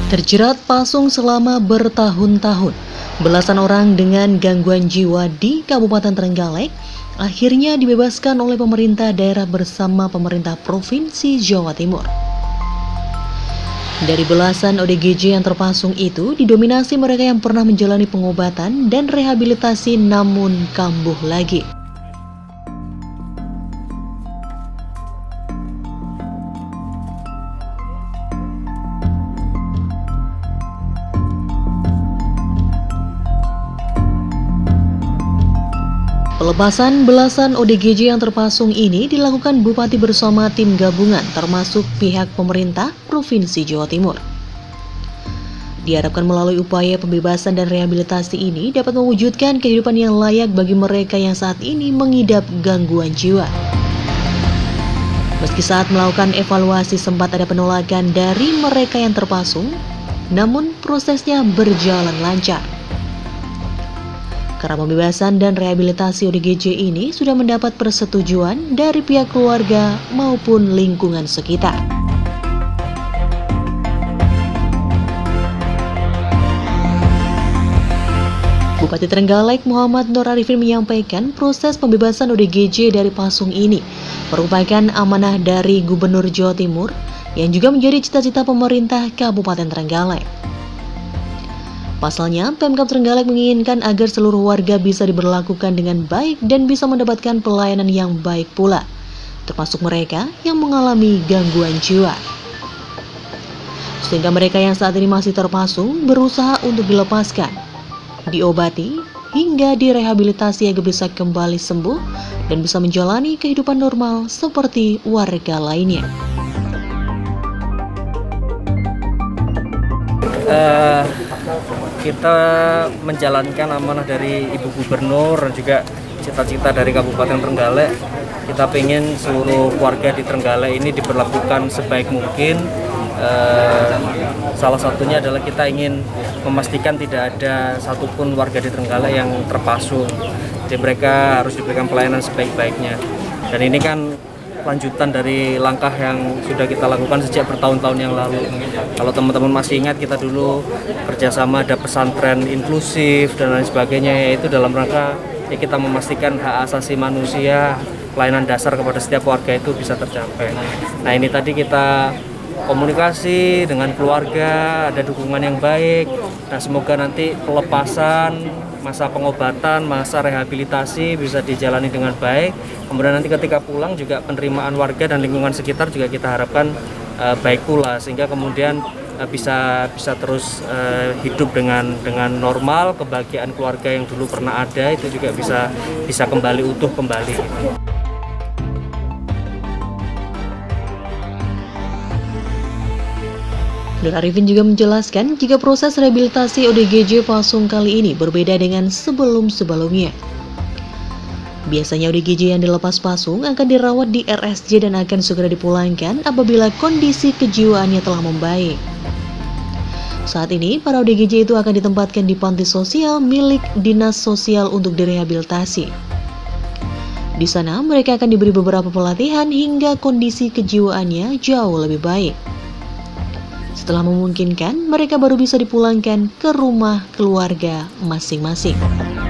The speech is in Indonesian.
Terjerat pasung selama bertahun-tahun, belasan orang dengan gangguan jiwa di Kabupaten Trenggalek akhirnya dibebaskan oleh pemerintah daerah bersama pemerintah Provinsi Jawa Timur. Dari belasan ODGJ yang terpasung itu, didominasi mereka yang pernah menjalani pengobatan dan rehabilitasi namun kambuh lagi. Pelepasan belasan ODGJ yang terpasung ini dilakukan Bupati bersama tim gabungan termasuk pihak pemerintah Provinsi Jawa Timur. Diharapkan melalui upaya pembebasan dan rehabilitasi ini dapat mewujudkan kehidupan yang layak bagi mereka yang saat ini mengidap gangguan jiwa. Meski saat melakukan evaluasi sempat ada penolakan dari mereka yang terpasung, namun prosesnya berjalan lancar. Karena pembebasan dan rehabilitasi ODGJ ini sudah mendapat persetujuan dari pihak keluarga maupun lingkungan sekitar. Bupati Trenggalek Muhammad Nur Arifin menyampaikan proses pembebasan ODGJ dari pasung ini merupakan amanah dari Gubernur Jawa Timur yang juga menjadi cita-cita pemerintah Kabupaten Trenggalek. Pasalnya, Pemkab Trenggalek menginginkan agar seluruh warga bisa diberlakukan dengan baik dan bisa mendapatkan pelayanan yang baik pula, termasuk mereka yang mengalami gangguan jiwa. Sehingga mereka yang saat ini masih terpasung berusaha untuk dilepaskan, diobati, hingga direhabilitasi agar bisa kembali sembuh dan bisa menjalani kehidupan normal seperti warga lainnya. Kita menjalankan amanah dari Ibu Gubernur dan juga cita-cita dari Kabupaten Trenggalek. Kita ingin seluruh warga di Trenggalek ini diperlakukan sebaik mungkin. Salah satunya adalah kita ingin memastikan tidak ada satupun warga di Trenggalek yang terpasung. Jadi mereka harus diberikan pelayanan sebaik-baiknya. Dan ini kan lanjutan dari langkah yang sudah kita lakukan sejak bertahun-tahun yang lalu. Kalau teman-teman masih ingat, kita dulu kerjasama ada pesantren inklusif dan lain sebagainya, yaitu dalam rangka kita memastikan hak asasi manusia, pelayanan dasar kepada setiap warga itu bisa tercapai. Nah, ini tadi kita komunikasi dengan keluarga, ada dukungan yang baik. Nah, semoga nanti pelepasan, masa pengobatan, masa rehabilitasi bisa dijalani dengan baik. Kemudian nanti ketika pulang juga penerimaan warga dan lingkungan sekitar juga kita harapkan baik pula, sehingga kemudian bisa terus hidup dengan normal. Kebahagiaan keluarga yang dulu pernah ada itu juga bisa kembali utuh kembali. Nur Arifin juga menjelaskan jika proses rehabilitasi ODGJ pasung kali ini berbeda dengan sebelum-sebelumnya. Biasanya ODGJ yang dilepas pasung akan dirawat di RSJ dan akan segera dipulangkan apabila kondisi kejiwaannya telah membaik. Saat ini, para ODGJ itu akan ditempatkan di panti sosial milik Dinas Sosial untuk direhabilitasi. Di sana, mereka akan diberi beberapa pelatihan hingga kondisi kejiwaannya jauh lebih baik. Setelah memungkinkan, mereka baru bisa dipulangkan ke rumah keluarga masing-masing.